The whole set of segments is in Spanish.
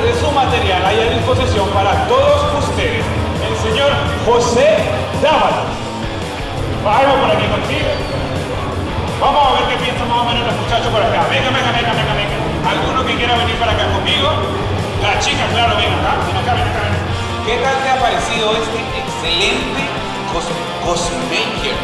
de su material hay a disposición para todos ustedes. El señor José Dávalos. Vamos por aquí contigo. Vamos a ver qué piensan más o menos los muchachos por acá. Venga. ¿Alguno que quiera venir para acá conmigo? La chica, claro, ven acá. ¿Qué tal te ha parecido este excelente Cosmaker?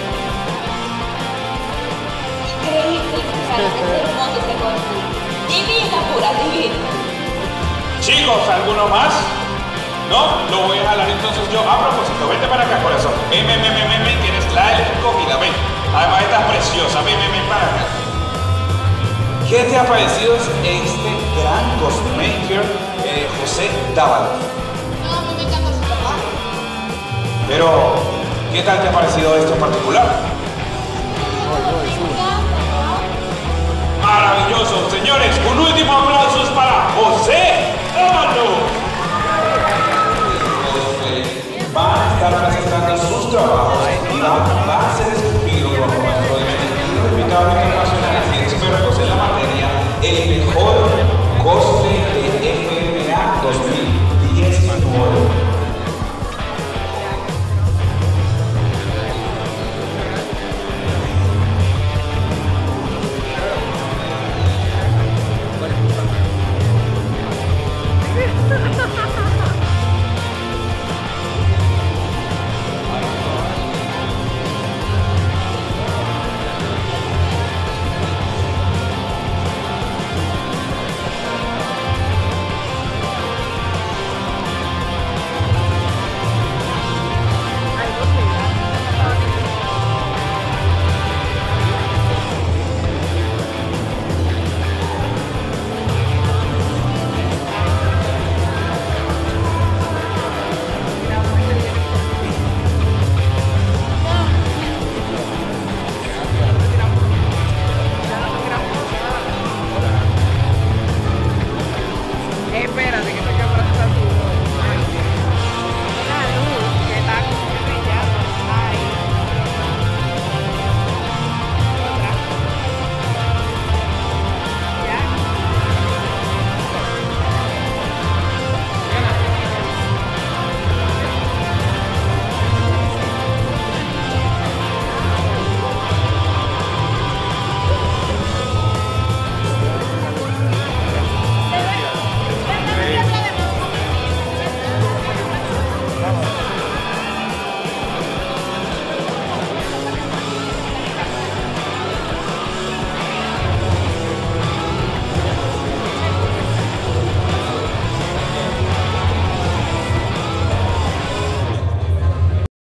Increíble, parece hermoso ese cosplay. Divina, pura, divina. Chicos, ¿alguno más? No, lo voy a jalar entonces yo. A propósito, vente para acá, corazón. Ven, que eres la escogida, ven. Además estás preciosa, ven para acá. ¿Qué te ha parecido este gran Cosmaker, José Dávalos? No, a mí me encanta su trabajo. Pero, ¿qué tal te ha parecido esto en particular? Maravilloso, señores. Un último aplauso para José Dávalos. Van a estar presentando sus trabajos